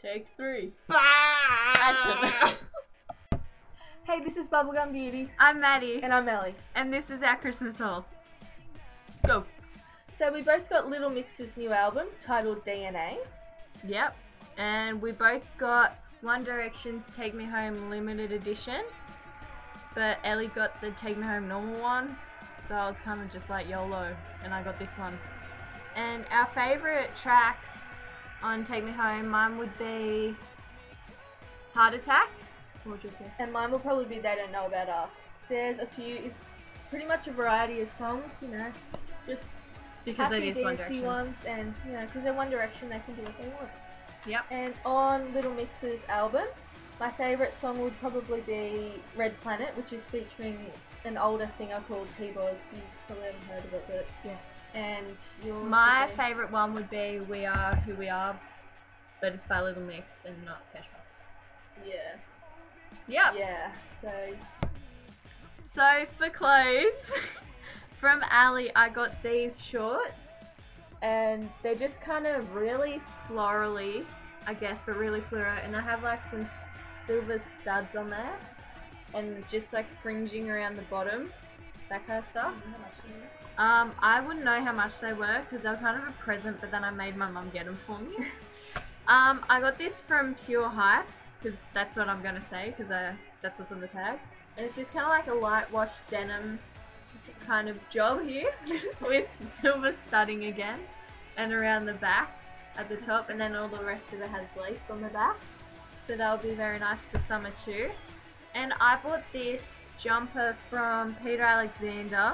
Take 3. Action. Hey, this is Bubblegum Beauty. I'm Maddie. And I'm Ellie. And this is our Christmas haul. Go. So we both got Little Mix's new album titled DNA. Yep. And we both got One Direction's Take Me Home limited edition. But Ellie got the Take Me Home normal one. So I was kind of just like YOLO. And I got this one. And our favourite tracks on Take Me Home, mine would be Heart Attack. What would you say? And mine will probably be They Don't Know About Us. There's a few, it's pretty much a variety of songs, you know, just Because happy, it is One dancey Direction. ones, and, you know, because they're One Direction, they can do what they want. Yep. And on Little Mix's album, my favourite song would probably be Red Planet, which is featuring an older singer called T-Boz. You probably haven't heard of it, but Yeah. And yours My would be- favourite one would be We Are Who We Are, but it's by Little Mix and not Petra. Yeah. Yep. Yeah, so So for clothes, from Ali, I got these shorts, and they're just kind of really florally, I guess, but really fluoro, and I have like some silver studs on there, and just like fringing around the bottom, that kind of stuff. I wouldn't know how much they were because they were kind of a present, but then I made my mum get them for me. I got this from Pure Hype because that's what I'm gonna say because that's what's on the tag, and it's just kind of like a light wash denim kind of job here with silver studding again, and around the back at the top, and then all the rest of it has lace on the back, so that'll be very nice for summer too. And I bought this jumper from Peter Alexander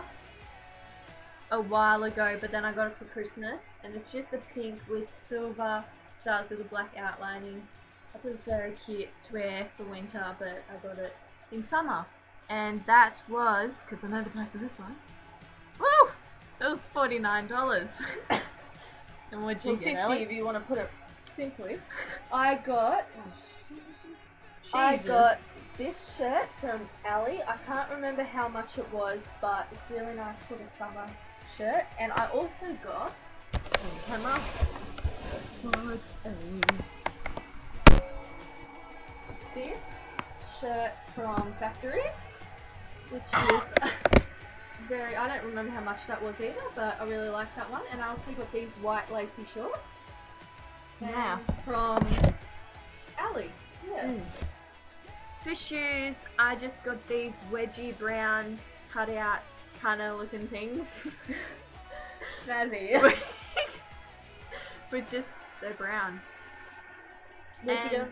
a while ago, but then I got it for Christmas, and it's just a pink with silver stars with a black outlining. I thought it was very cute to wear for winter, but I got it in summer, and that was, because I know the price of this one, woo! It was $49. And what'd you well, get, 50 Ellie? if you want to put it simply. I got Jesus. this shirt from Ali. I can't remember how much it was, but it's really nice sort of summer shirt. And I also got Camera. this shirt from Factory, which is very, I don't remember how much that was either, but I really like that one. And I also got these white lacy shorts. Yeah. From Ali. Yeah. For shoes, I just got these wedgie brown cutout kind of looking things. Snazzy. But just, they're brown. Where'd you get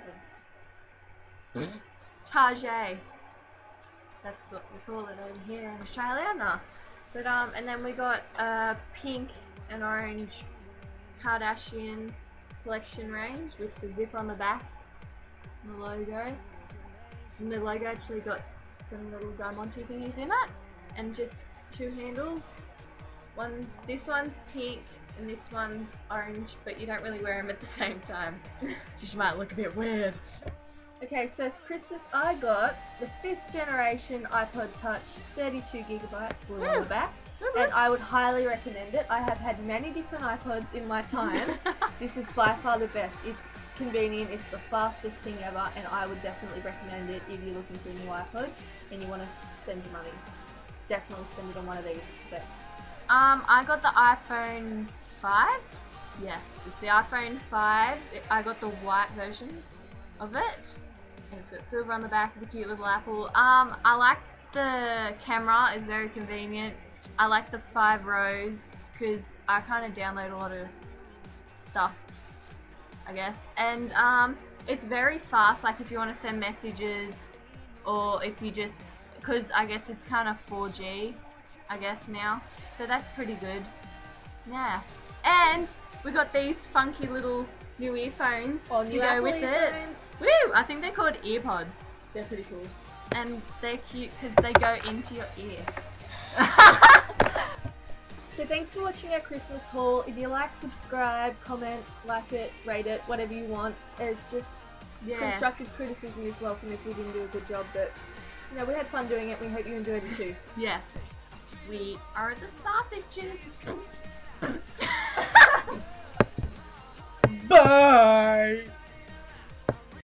And- them Target. That's what we call it over here in Australia. No. But and then we got a pink and orange Kardashian collection range with the zip on the back, and the logo. And the logo actually got some little diamante thingies in it, and just two handles. This one's pink and this one's orange, but you don't really wear them at the same time. You might look a bit weird. Okay, so for Christmas I got the 5th generation iPod Touch 32GB blue on the back, and I would highly recommend it. I have had many different iPods in my time. This is by far the best. It's convenient, it's the fastest thing ever, and I would definitely recommend it if you're looking for a new iPod and you want to spend your money. Definitely spend it on one of these, it's the best. I got the iPhone 5. Yes, it's the iPhone 5. I got the white version of it. And it's got silver on the back with a cute little apple. I like the camera, it's very convenient. I like the 5 rows because I kind of download a lot of stuff, I guess. And it's very fast, like if you want to send messages, or if you just, because I guess it's kind of 4G, I guess now. So that's pretty good. Yeah. And we got these funky little new earphones Oh, to new go Apple with it. earphones. Woo! I think they're called earpods. They're pretty cool. And they're cute because they go into your ear. So thanks for watching our Christmas haul. If you like, subscribe, comment, like it, rate it, whatever you want. It's just constructive criticism is welcome if we didn't do a good job, but you know, we had fun doing it. We hope you enjoyed it too. Yes. We are the sausages. Bye!